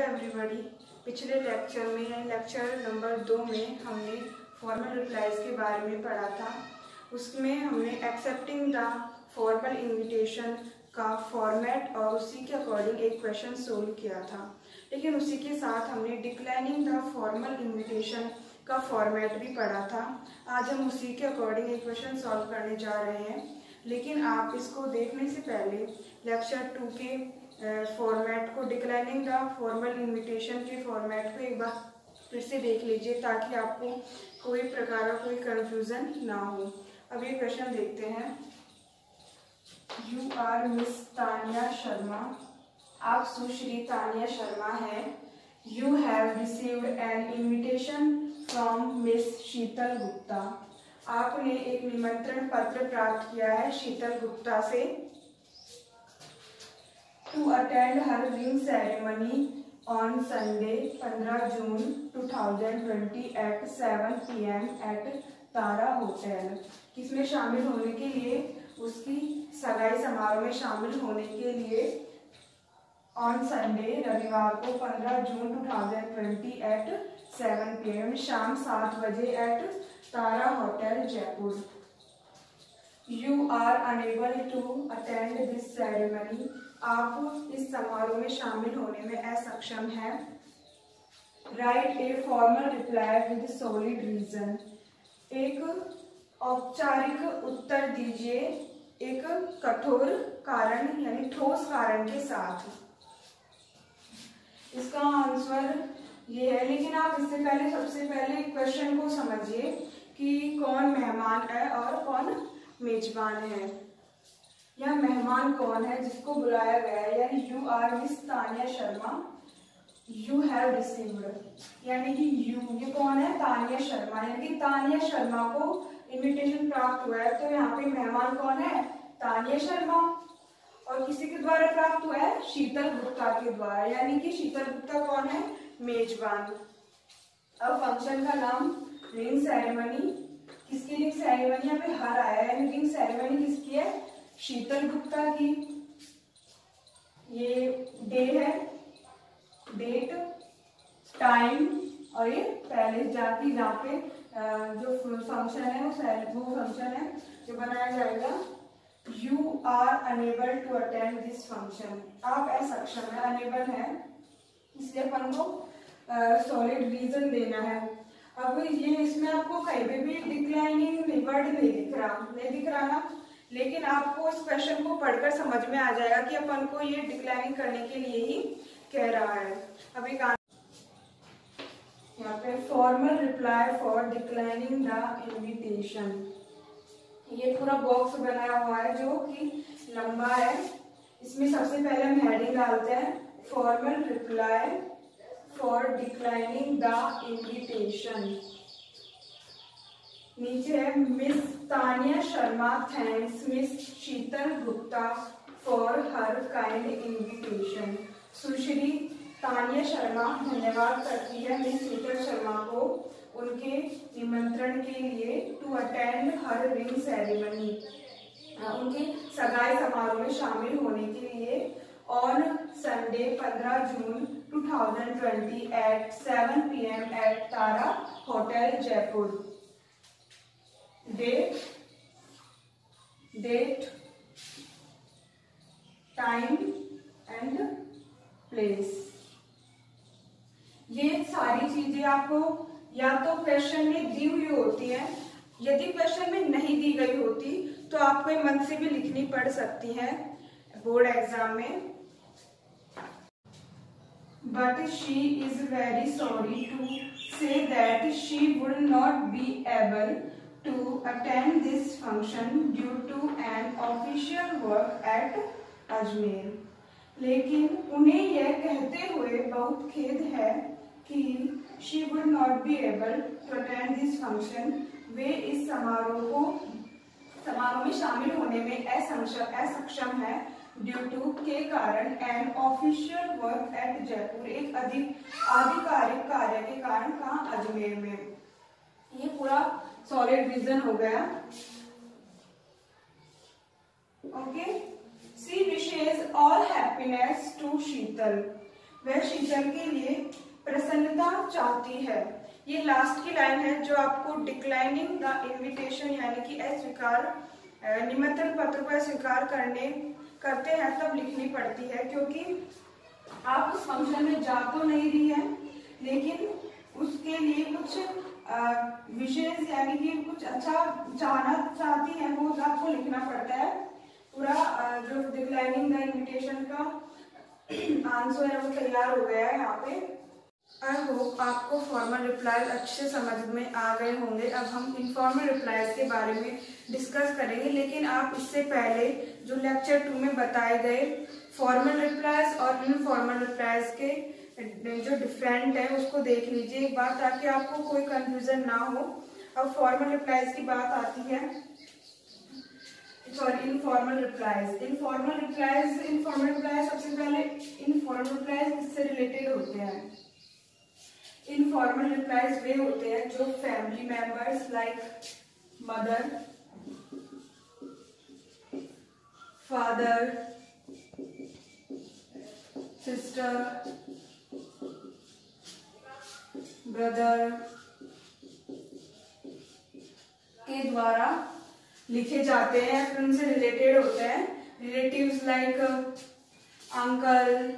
Everybody. पिछले lecture में lecture number 2 में हमने फॉर्मल रिप्लाईज के बारे में पढ़ा था। उसमें हमने एक्सेप्टिंग द फॉर्मल इनविटेशन का फॉर्मेट और उसी के अकॉर्डिंग एक क्वेश्चन सोल्व किया था। लेकिन उसी के साथ हमने डिक्लाइनिंग द फॉर्मल इनविटेशन का फॉर्मेट भी पढ़ा था। आज हम उसी के अकॉर्डिंग एक क्वेश्चन सॉल्व करने जा रहे हैं। लेकिन आप इसको देखने से पहले लेक्चर 2 के फॉर्मेट को, डिक्लाइनिंग द फॉर्मल इनविटेशन के फॉर्मेट को एक बार फिर से देख लीजिए ताकि आपको कोई प्रकार का कोई कंफ्यूजन ना हो। अब ये क्वेश्चन देखते हैं। You are miss Tania Sharma, आप सुश्री तानिया शर्मा हैं। You have received an invitation from miss Sheetal Gupta, आपने एक निमंत्रण पत्र प्राप्त किया है शीतल गुप्ता से। To attend her ring ceremony on Sunday 15 June 2020 at 7 PM at Tara hotel, किसमें शामिल होने के लिए, उसकी सगाई समारोह में शामिल होने के लिए ऑन संडे रविवार को 15 जून 2020 एट 7 PM शाम 7 बजे at Tara hotel Jaipur. You are unable to attend this ceremony, आप इस समारोह में शामिल होने में असक्षम हैं। Write a formal reply with solid reason, एक औपचारिक उत्तर दीजिए एक कठोर कारण यानी ठोस कारण के साथ। इसका आंसर ये है, लेकिन आप इससे पहले सबसे पहले क्वेश्चन को समझिए कि कौन मेहमान है और कौन मेजबान है। यह मेहमान कौन है जिसको बुलाया गया है, यानी you are miss Tania Sharma, you have received, यानी कि यू, ये कौन है, तानिया शर्मा, यानी कि तानिया शर्मा को इनविटेशन प्राप्त हुआ है। तो यहाँ पे मेहमान कौन है, तानिया शर्मा, और किसी के द्वारा प्राप्त हुआ है, शीतल गुप्ता के द्वारा, यानी कि शीतल गुप्ता कौन है, मेजबान। अब फंक्शन का नाम रिंग सेरेमनी, किसकी रिंग सेरेमनी, यहाँ पे हर आया है, यानी रिंग सेरेमनी किसकी है, शीतल गुप्ता की। ये डे है, डेट, टाइम और ये पैलेस जाती, जहाँ पे जो फंक्शन है वो फंक्शन है जो बनाया जाएगा। You are unable to attend this function, आप असक्षम है, अनेबल है, इसलिए अपन को सॉलिड रीजन देना है। अब ये इसमें आपको कहीं पे भी डिक्लाइनिंग वर्ड नहीं दिख रहा ना, लेकिन आपको इस क्वेश्चन को पढ़कर समझ में आ जाएगा कि अपन को ये डिक्लाइनिंग करने के लिए ही कह रहा है। अब एक यहाँ पे formal reply for declining the invitation, ये पूरा बॉक्स बनाया हुआ है जो कि लंबा है। इसमें सबसे पहले हम हेडिंग डालते हैं, formal reply for declining the invitation. नीचे है miss Tania Sharma thanks miss Sheetal Gupta for her kind invitation, Sushri Tania Sharma धन्यवाद करती है मिस शीतल शर्मा को उनके निमंत्रण के लिए। To attend her ring ceremony, उनके सगाई समारोह में शामिल होने के लिए। On Sunday 15 June 2020 at 7 PM at Tara hotel Jaipur. Date, time and place, ये सारी चीजें आपको या तो क्वेश्चन में दी हुई होती है, यदि क्वेश्चन में नहीं दी गई होती तो आपको मन से भी लिखनी पड़ सकती है बोर्ड एग्जाम में। But she is very sorry to say that she would not be able to attend this function due to an official work at Ajmer. लेकिन उन्हें यह कहते हुए बहुत खेद है कि she would not be able to attend this function, वे इस समारोह में शामिल होने में असक्षम है ड्यू टू के कारण an official work at Jaipur, एक आधिकारिक कार्य के कारण, कहाँ, अजमेर में। ये पूरा सॉलिड रीजन हो गया। Okay, she wishes all happiness to Sheetal, वह शीतल के लिए प्रसन्नता चाहती है। ये लास्ट की लाइन है जो आपको डिक्लाइनिंग द इनविटेशन यानी कि अस्वीकार, निमंत्रण पत्र को अस्वीकार करते हैं तब लिखनी पड़ती है, क्योंकि आप उस फंक्शन में जा तो नहीं रही है, लेकिन उसके लिए कुछ विशेष यानी कि कुछ अच्छा चाहना चाहती है, वो आपको लिखना पड़ता है। पूरा जो डिक्लाइनिंग द इनविटेशन का आंसर है वो तैयार हो गया है यहाँ पे। आई होप आपको फॉर्मल रिप्लाई अच्छे से समझ में आ गए होंगे। अब हम इनफॉर्मल रिप्लाईज के बारे में डिस्कस करेंगे, लेकिन आप इससे पहले जो लेक्चर 2 में बताए गए फॉर्मल रिप्लाईज और इनफॉर्मल रिप्लाईज के जो डिफरेंट है उसको देख लीजिए एक बार, ताकि आपको कोई कंफ्यूजन ना हो। अब फॉर्मल रिप्लाईज की बात आती है, sorry informal replies. Informal replies सबसे पहले इनफॉर्मल रिप्लाईज किससे रिलेटेड होते हैं? इनफॉर्मल रिप्लाईज वे होते हैं जो family members like mother, father, sister, brother के द्वारा लिखे जाते हैं, फिर उनसे रिलेटेड होते हैं। रिलेटिव्स लाइक अंकल,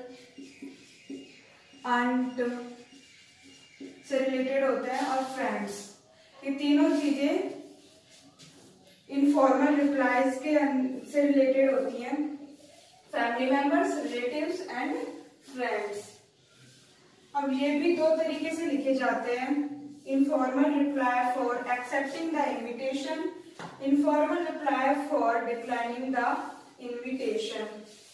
आंट से रिलेटेड होते हैं, और फ्रेंड्स। ये तीनों चीजें इनफॉर्मल रिप्लाईज के से रिलेटेड होती हैं, family members, relatives and friends. अब ये भी दो तरीके से लिखे जाते हैं, informal reply for accepting the invitation, informal reply for declining the invitation.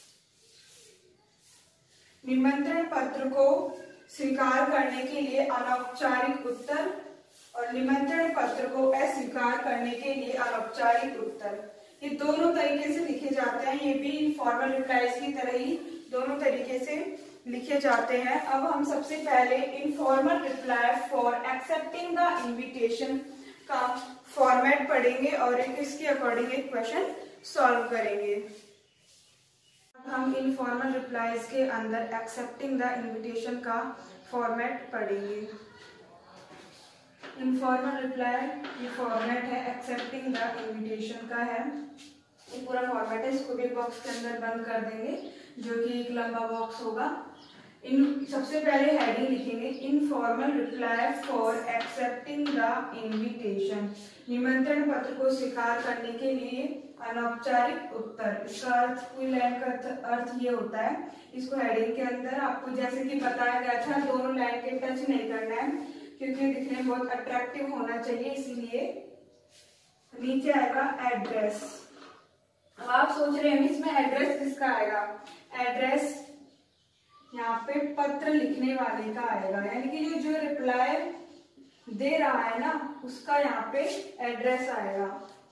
निमंत्रण पत्र को स्वीकार करने के लिए अनौपचारिक उत्तर और निमंत्रण पत्र को अस्वीकार करने के लिए अनौपचारिक उत्तर, ये दोनों तरीके से लिखे जाते हैं। ये भी इनफॉर्मल रिप्लाईज की तरह ही दोनों तरीके से लिखे जाते हैं। अब हम सबसे पहले informal reply for accepting the invitation का फॉर्मेट पढ़ेंगे और इसके अकॉर्डिंग एक क्वेश्चन सॉल्व करेंगे। हम इनफॉर्मल रिप्लाईज के अंदर एक्सेप्टिंग द इनविटेशन का फॉर्मेट पढ़ेंगे। इनफॉर्मल रिप्लाई ये फॉर्मेट है, एक्सेप्टिंग द इनविटेशन का है, ये पूरा फॉर्मेट है। इसको भी बॉक्स के अंदर बंद कर देंगे जो कि एक लंबा बॉक्स होगा। सबसे पहले हेडिंग लिखेंगे informal reply for accepting the invitation, निमंत्रण पत्र को स्वीकार करने के लिए अनौपचारिक उत्तर। इसका अर्थ, पूरी लाइन का अर्थ ये होता है। इसको हेडिंग के अंदर आपको जैसे कि बताया गया था, दोनों लाइन के टच नहीं करना है क्योंकि दिखने में बहुत अट्रैक्टिव होना चाहिए, इसीलिए नीचे आएगा एड्रेस। अब आप सोच रहे हैं इसमें एड्रेस किसका आएगा? एड्रेस यहाँ पे पत्र लिखने वाले का आएगा, यानी कि जो रिप्लाई दे रहा है ना उसका यहाँ पे एड्रेस आएगा।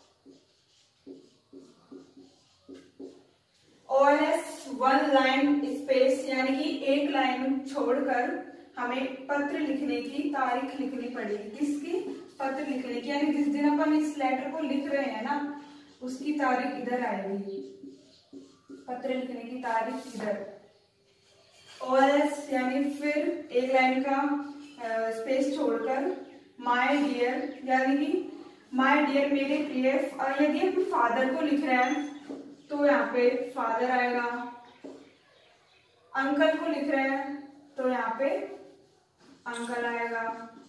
OLS 1 लाइन स्पेस, यानी कि एक लाइन छोड़कर हमें पत्र लिखने की तारीख लिखनी पड़ेगी। किसकी? पत्र लिखने की, यानी जिस दिन अपन इस लेटर को लिख रहे हैं ना उसकी तारीख इधर आएगी, पत्र लिखने की तारीख इधर। OLS यानी फिर एक लाइन का स्पेस छोड़कर माय डियर, यानी कि माय डियर मेरे प्रिय। यदि हम फादर को लिख रहे हैं तो यहाँ पे फादर आएगा, अंकल को लिख रहे हैं तो यहाँ पे अंकल आएगा,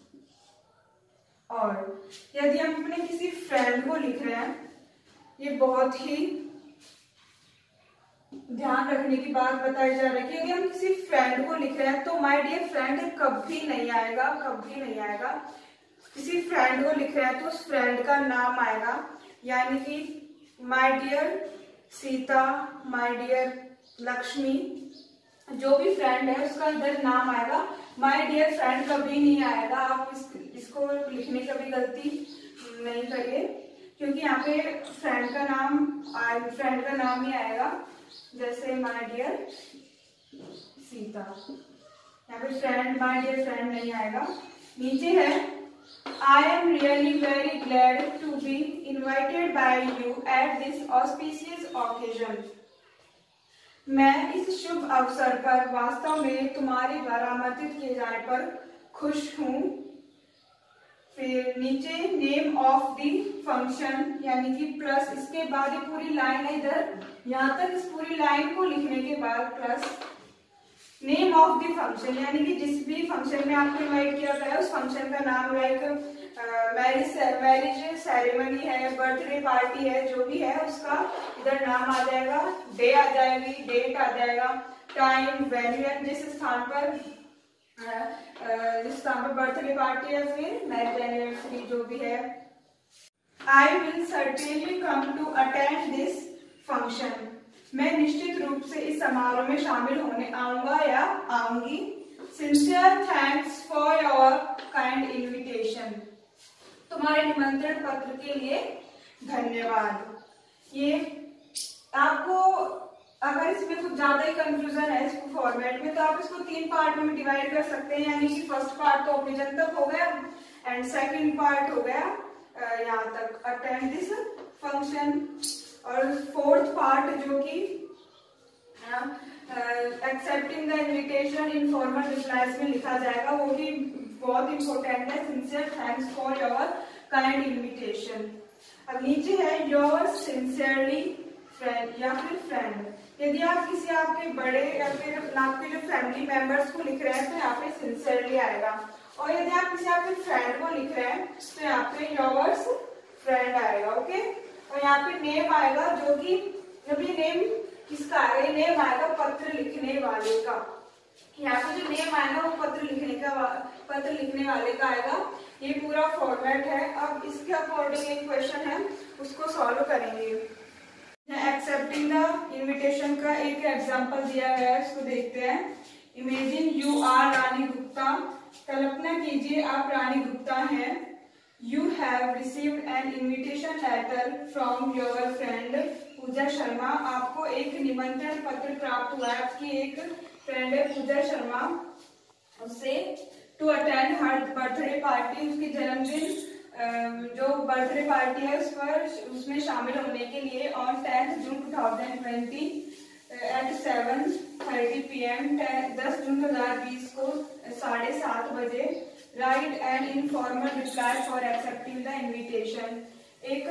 और यदि हम अपने किसी फ्रेंड को लिख रहे हैं, ये बहुत ही ध्यान रखने की बात बताई जा रही है कि यदि हम किसी फ्रेंड को लिख रहे हैं तो माय डियर फ्रेंड कभी नहीं आएगा, कभी नहीं आएगा। किसी फ्रेंड को लिख रहे हैं तो उस फ्रेंड का नाम आएगा, यानी कि my dear Sita, my dear Lakshmi, जो भी फ्रेंड है उसका इधर नाम आएगा। माय डियर फ्रेंड कभी नहीं आएगा। आप इसको लिखने का भी गलती नहीं करिए, क्योंकि यहाँ पे फ्रेंड का नाम ही आएगा, जैसे माय डियर सीता, यहाँ पे फ्रेंड माय डियर फ्रेंड नहीं आएगा। नीचे है I am really very glad to be invited by you at this auspicious occasion. मैं इस शुभ अवसर पर वास्तव में तुम्हारे द्वारा आमंत्रित किए जाने पर खुश हूँ। फिर नीचे नेम ऑफ द फंक्शन यानी कि प्लस, इसके बाद ये पूरी लाइन है, इधर यहाँ तक इस पूरी लाइन को लिखने के बाद plus name of the function यानी कि जिस भी फंक्शन में आपको इनवाइट किया गया है उस फंक्शन का नाम, लाइक मैरिज सेरेमनी है, बर्थडे पार्टी है, जो भी है उसका इधर नाम आ जाएगा, डे आ जाएगी, डेट आ जाएगा, टाइम, वेन्यू, जिस स्थान पर बर्थडे पार्टी है, फिर मैरिज एनिवर्सरी जो भी है। I will certainly come to attend this function, मैं निश्चित रूप से इस समारोह में शामिल होने आऊंगा या आऊंगी। Sincere thanks for your kind invitation, तुम्हारे निमंत्रण पत्र के लिए धन्यवाद। ये आपको अगर इसमें कुछ ज्यादा ही कंफ्यूजन है इसको फॉर्मेट में, तो आप इसको 3 पार्ट में डिवाइड कर सकते हैं, यानी कि फर्स्ट पार्ट तो ओकेजन तक हो गया एंड सेकंड पार्ट हो गया यहाँ तक अटेंड दिस फंक्शन, और फोर्थ पार्ट जो कि accepting the invitation informal replies में लिखा जाएगा, वो भी बहुत इंपॉर्टेंट है। Sincere thanks for your kind invitation. अब नीचे है योर सिंसियरली फ्रेंड या फिर फ्रेंड, यदि आप किसी आपके बड़े या फिर आपके जो फैमिली मेंबर्स को लिख रहे हैं तो यहाँ पे सिंसियरली आएगा, और यदि आप किसी आपके फ्रेंड को लिख रहे हैं तो यहाँ पे योर्स फ्रेंड आएगा। ओके, और यहाँ पे नेम आएगा, जो कि जब ये नेम किसका आएगा, ये नेम आएगा पत्र लिखने वाले का। यहाँ पे जो नेम आएगा वो पत्र लिखने वाले का आएगा। ये पूरा फॉर्मेट है। अब इसके अकॉर्डिंग एक क्वेश्चन है, उसको सॉल्व करेंगे। एक्सेप्टिंग द इन्विटेशन का एक एग्जांपल दिया गया है, इसको देखते हैं। Imagine you are Rani Gupta, कल्पना कीजिए आप रानी गुप्ता हैं। You have received an invitation letter from your friend Pooja Sharma, आपको एक निमंत्रण पत्र प्राप्त हुआ है, आपकी एक फ्रेंड है पूजा शर्मा, उससे to attend her birthday party, उसकी जन्मदिन जो बर्थडे पार्टी है उसमें शामिल होने के लिए ऑन 10 जून 2020 एट 7:30 PM 10 जून 2020 को 7:30 बजे write and informal reply for accepting the invitation, एक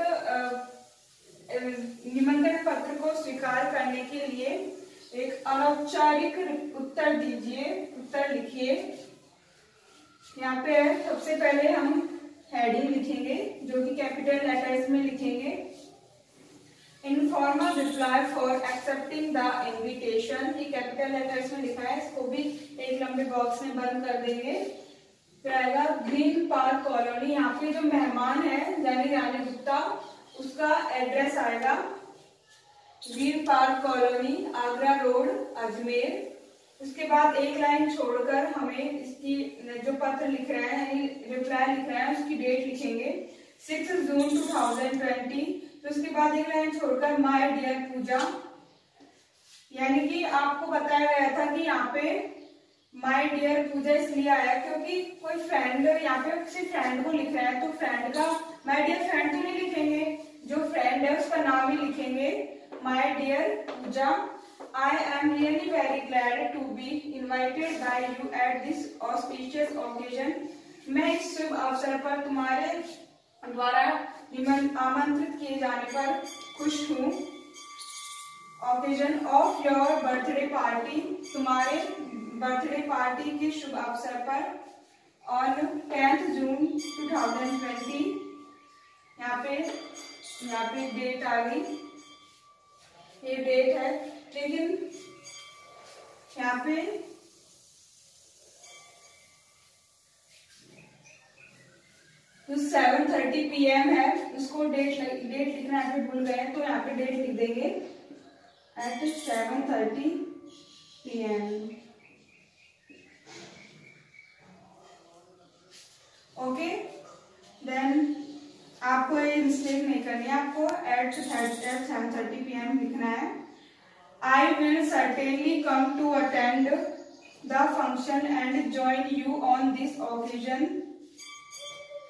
निमंत्रण पत्र को स्वीकार करने के लिए एक अनौपचारिक उत्तर दीजिए, उत्तर लिखिए। यहाँ पे सबसे पहले हम हेडिंग लिखेंगे जो कि कैपिटल लेटर्स में लिखेंगे। Informal reply for accepting the invitation, ये कैपिटल लेटर्स में लिखा है, इसको भी एक लंबे बॉक्स में बंद कर देंगे। फिर आएगा ग्रीन पार्क कॉलोनी, यहाँ पे जो मेहमान है यानी रानी गुप्ता, उसका एड्रेस आएगा Green Park Colony, Agra Road, Ajmer. उसके बाद एक लाइन छोड़कर हमें इसकी जो पत्र लिख रहे हैं यानी रिप्लाई लिख रहे हैं उसकी डेट लिखेंगे 6 जून 2020। तो उसके बाद एक लाइन छोड़कर माय डियर पूजा, यानी कि आपको बताया गया था कि यहाँ पे माय डियर पूजा इसलिए आया क्योंकि कोई फ्रेंड यहाँ पे किसी फ्रेंड को लिख रहा है, तो फ्रेंड का माय डियर फ्रेंड तो नहीं लिखेंगे, जो फ्रेंड है उसका नाम ही लिखेंगे my dear Pooja. I am really very glad to be invited by you at this auspicious occasion. मैं इस शुभ अवसर पर तुम्हारे द्वारा आमंत्रित किए जाने पर खुश हूँ। Occasion of your birthday party, तुम्हारे बर्थडे पार्टी के शुभ अवसर पर on 10 जून 2020। यहाँ पे डेट आ गई, ये डेट है, लेकिन यहाँ पे जो 7:30 PM है उसको डेट लिखना यहाँ पे भूल गए हैं, तो यहाँ पे डेट लिख देंगे एट 7:30 PM। ओके, देन आपको ये मिस्टेक नहीं करनी है, आपको एट 7:30 PM लिखना है। I will certainly come to attend the function and join you on this occasion.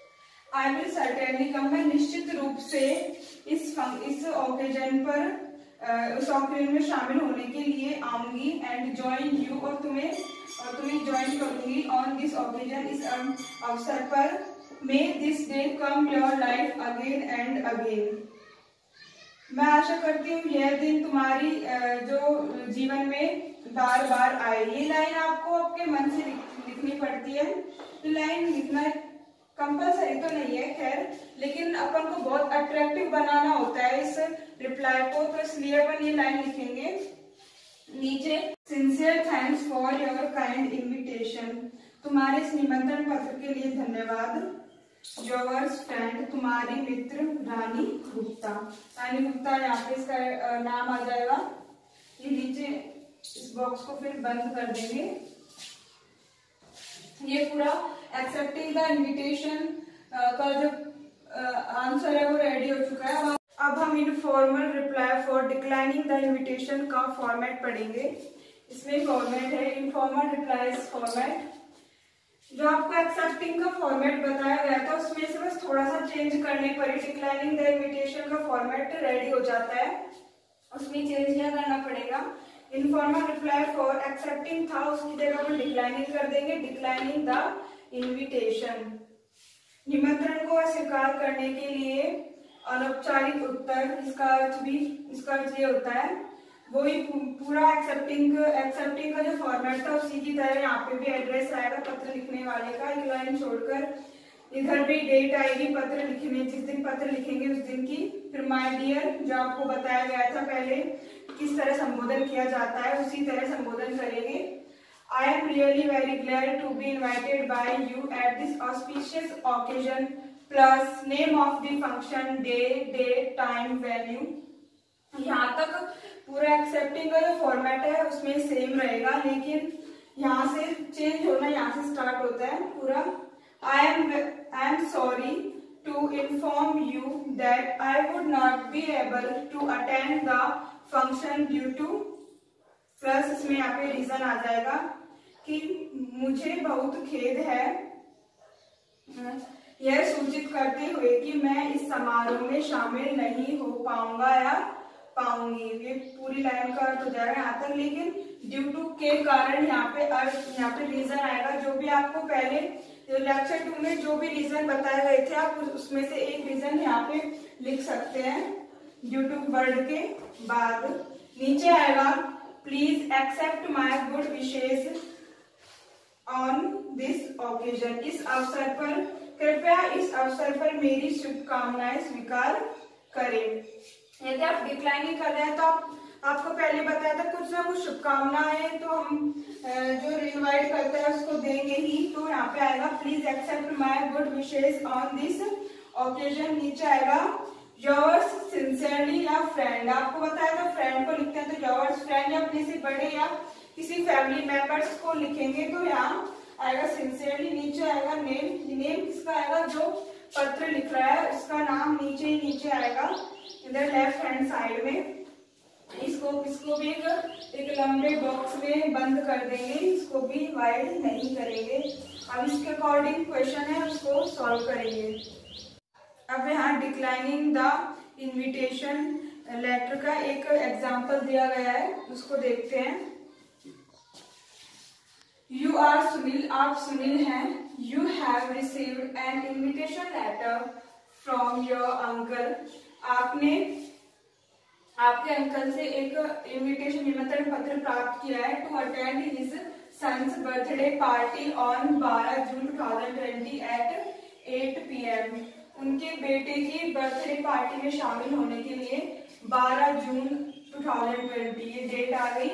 I will certainly come, मैं निश्चित रूप से इस ओकेजन पर उस ऑकेजन में शामिल होने के लिए आऊंगी एंड ज्वाइन यू, और तुम्हें ज्वाइन करूंगी ऑन दिस ऑकेजन, इस अवसर पर। May this day come your life again and again. मैं आशा करती हूँ यह दिन तुम्हारी जो जीवन में बार बार आए। ये लाइन आपको आपके मन से लिखनी पड़ती है। ये लाइन लिखना कंपलसरी तो नहीं है खैर, लेकिन अपन को बहुत अट्रैक्टिव बनाना होता है इस रिप्लाई को, तो इसलिए अपन ये लाइन लिखेंगे नीचे। Sincere thanks for your kind invitation. तुम्हारे इस निमंत्रण पत्र के लिए धन्यवाद। योर्स फ्रेंड, तुम्हारी मित्र रानी गुप्ता। रानी गुप्ता यहाँ पे इसका नाम आ जाएगा। ये नीचे इस बॉक्स को फिर बंद कर देंगे। ये पूरा एक्सेप्टिंग द इनविटेशन का जो आंसर है वो रेडी हो चुका है। अब हम informal reply for declining the invitation का फॉर्मेट पढ़ेंगे। इसमें फॉर्मेट है इनफॉर्मल रिप्लाईज फॉर्मेट। जो आपको एक्सेप्टिंग का फॉर्मेट बताया गया था उसमें से बस थोड़ा सा चेंज करने पर ही डिक्लाइनिंग द इनविटेशन का फॉर्मेट रेडी हो जाता है। उसमें चेंज क्या करना पड़ेगा, इनफॉर्मल रिप्लाई फॉर एक्सेप्टिंग था, उसकी जगह पर डिक्लाइनिंग कर देंगे, डिक्लाइनिंग द इनविटेशन। निमंत्रण को अस्वीकार करने के लिए अनौपचारिक उत्तर, इसका अर्थ ये होता है वही पूरा एक्सेप्टिंग का जो फॉर्मेट था उसी की तरह यहाँ पे भी एड्रेस आएगा पत्र लिखने वाले का, एक लाइन छोड़कर इधर भी डेट आएगी पत्र लिखने, जिस दिन पत्र लिखेंगे उस दिन की। फिर माय डियर जो आपको बताया गया था पहले किस तरह संबोधन किया जाता है उसी तरह संबोधन करेंगे। I am really very glad to be invited by you at this auspicious occasion plus name of the function, day, date, time, venue. यहाँ तक पूरा एक्सेप्टिंग का जो फॉर्मेट है उसमें सेम रहेगा, लेकिन यहाँ से चेंज होना, यहाँ से स्टार्ट होता है पूरा। I am sorry to inform you that I would not be able to attend the function due to, plus इसमें यहाँ पे रीजन आ जाएगा कि मुझे बहुत खेद है यह सूचित करते हुए कि मैं इस समारोह में शामिल नहीं हो पाऊंगा या पाऊंगी। ये पूरी लाइन का अर्थ हो जाएगा यहाँ तक, लेकिन ड्यू टू के कारण यहाँ पे रीजन आएगा। जो भी आपको पहले लेक्चर 2 में जो भी रीजन बताए गए थे आप उसमें से एक रीजन यहाँ पे लिख सकते हैं ड्यू टू वर्ड के बाद। नीचे आएगा please accept my good wishes on this occasion. कृपया इस अवसर पर मेरी शुभकामनाएं स्वीकार करें। यदि आप डिक्लाइनिंग कर रहे हैं तो आपको पहले बताया था कुछ ना कुछ शुभकामनाएं तो हम जो इनवाइट करते हैं उसको देंगे ही। तो यहाँ पे आएगा please accept my good wishes on this occasion. नीचे आएगा योर्स सिंसियरली या फ्रेंड। आपको बताया था फ्रेंड को लिखते हैं तो योर्स फ्रेंड, या अपने से बड़े या किसी फैमिली मेंबर्स को लिखेंगे तो यहाँ आएगा सिंसियरली। नीचे आएगा नेम। नेम किसका आएगा, जो पत्र लिख रहा है उसका नाम नीचे आएगा इधर लेफ्ट हैंड साइड में। इसको भी एक लंबे बॉक्स में बंद कर देंगे, इसको भी वाइड नहीं करेंगे। अब इसके अकॉर्डिंग क्वेश्चन है उसको सॉल्व करेंगे। अब यहाँ डिक्लाइनिंग द इनविटेशन लेटर का एक एग्जांपल दिया गया है, उसको देखते हैं। यू आर सुनील, आप सुनील हैं। You have received an invitation letter from your uncle. आपने आपके अंकल से एक इन्विटेशन निमंत्रण पत्र प्राप्त किया है to attend his son's birthday party on 12 June 2020 at 8 PM। उनके बेटे की बर्थडे पार्टी में शामिल होने के लिए 12 जून 2020 ये डेट आ गई।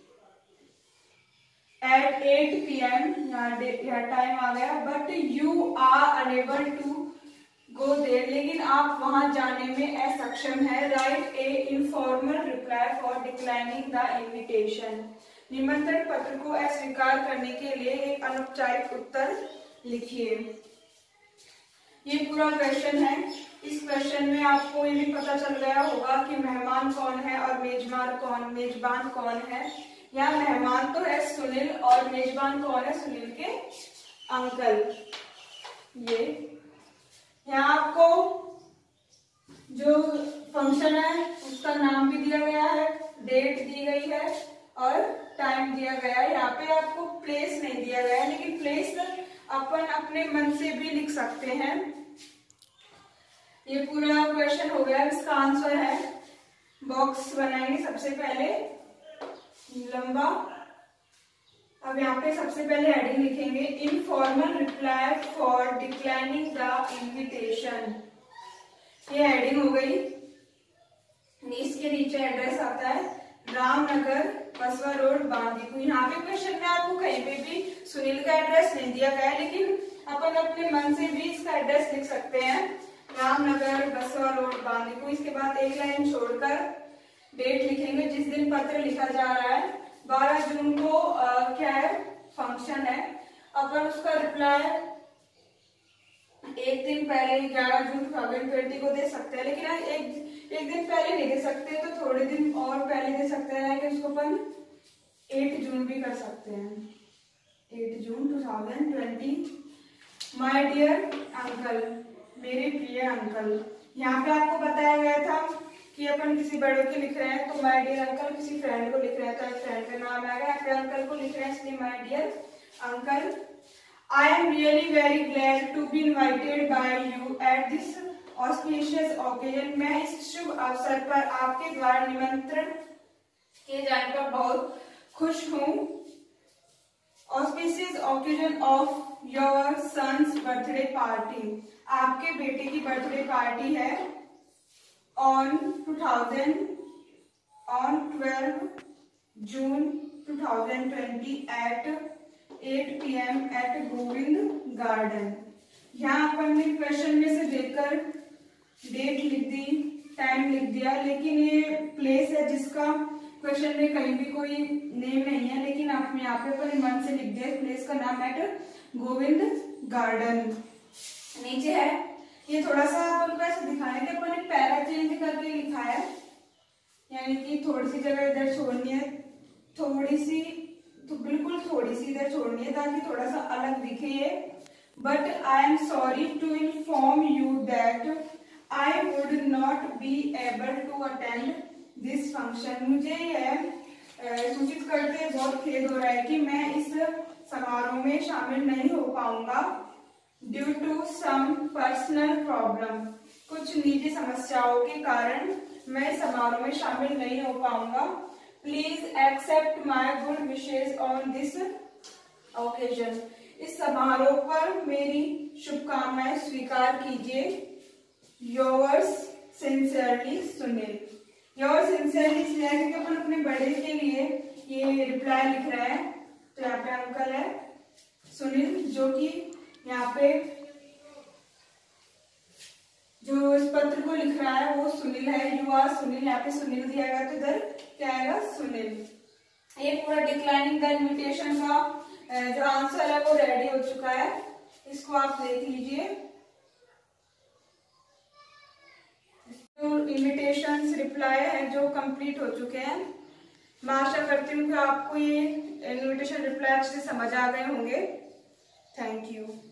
एट 8 PM यहाँ टाइम आ गया। But you are unable to go there, लेकिन आप वहां जाने में असक्षम है। Write a informal reply for declining the invitation. निमंत्रण पत्र को अस्वीकार करने के लिए एक अनौपचारिक उत्तर लिखिए। ये पूरा क्वेश्चन है। इस क्वेश्चन में आपको ये भी पता चल गया होगा कि मेहमान कौन है और मेजबान कौन है। यहाँ मेहमान तो है सुनील और मेजबान कौन है, सुनील के अंकल। ये यहाँ आपको जो फंक्शन है उसका नाम भी दिया गया है, डेट दी गई है और टाइम दिया गया है। यहाँ पे आपको प्लेस नहीं दिया गया है, लेकिन प्लेस अपन अपने मन से भी लिख सकते हैं। ये पूरा क्वेश्चन हो गया। इसका आंसर है, बॉक्स बनाएंगे सबसे पहले लंबा। अब यहाँ पे सबसे पहले हेडिंग लिखेंगे, informal reply for declining the invitation. ये हेडिंग हो गई। इसके नीचे एड्रेस आता है रामनगर, बसवा रोड, बांदीकुई। यहाँ पे क्वेश्चन में आपको कहीं पे भी सुनील का एड्रेस नहीं दिया गया है, लेकिन अपन अपने मन से भी इसका एड्रेस लिख सकते हैं, रामनगर, बसवा रोड, बांदीकुई। इसके बाद एक लाइन छोड़कर डेट लिखेंगे जिस दिन पत्र लिखा जा रहा है। 12 जून को क्या है, फंक्शन है। अपन उसका रिप्लाई एक दिन पहले 11 जून 2020 को दे सकते हैं, लेकिन एक दिन पहले नहीं दे सकते, तो थोड़े दिन और पहले दे सकते हैं कि उसको अपन 8 जून भी कर सकते हैं, 8 जून 2020। माय डियर अंकल, मेरे प्रिय अंकल। यहाँ पे आपको बताया गया था कि अपन किसी बड़े को लिख रहे हैं तो माय डियर अंकल, किसी फ्रेंड को लिख रहे हैं तो एक फ्रेंड का नाम आएगा, फिर अंकल को लिख रहे हैं इसलिए my dear uncle. I am really very glad to be invited by you at this auspicious occasion. मैं इस शुभ अवसर पर आपके द्वारा निमंत्रण किए जाने पर बहुत खुश हूँ। Auspicious occasion of your son's birthday party. आपके बेटे की बर्थडे पार्टी है on 12 June 2020 at 8 PM at Govind Garden. यहाँ अपन ने क्वेश्चन में से देखकर डेट लिख दी, टाइम लिख दिया, लेकिन ये प्लेस है जिसका क्वेश्चन में कहीं भी कोई नेम नहीं है, लेकिन आप यहाँ पे अपन मन से लिख दिया प्लेस का नाम एट गोविंद गार्डन। नीचे है, ये थोड़ा सा अपन को ऐसे दिखाने के अपन ने पैरा चेंज करके लिखा है, यानी कि थोड़ी सी जगह इधर छोड़नी है, थोड़ी सी तो बिल्कुल थोड़ी सी इधर छोड़नी है ताकि थोड़ा सा अलग दिखे ये। But I am sorry to inform you that I would not be able to attend this function. मुझे यह सूचित करते बहुत खेद हो रहा है कि मैं इस समारोह में शामिल नहीं हो पाऊंगा due to some personal problem. कुछ निजी समस्याओं के कारण मैं समारोह में शामिल नहीं हो पाऊंगा। Please accept my good wishes on this occasion. इस समारोह पर मेरी शुभकामनाएं स्वीकार कीजिए। Yours sincerely Sunil. Yours sincerely इसलिए क्योंकि अपन अपने बड़े के लिए ये रिप्लाई लिख रहे हैं, तो यहाँ पे अंकल है सुनील, जो कि यहाँ पे जो इस पत्र को लिख रहा है वो सुनील है। यू आर सुनील, यहाँ पे सुनील दिया गया तो इधर क्या आएगा, सुनील। ये पूरा डिक्लाइनिंग द इनविटेशन का जो आंसर है वो रेडी हो चुका है, इसको आप देख लीजिए। इनविटेशंस रिप्लाई है जो कंप्लीट हो चुके हैं। मैं आशा करती हूँ कि आपको ये इनविटेशन रिप्लाई अच्छे से समझ आ गए होंगे। Thank you.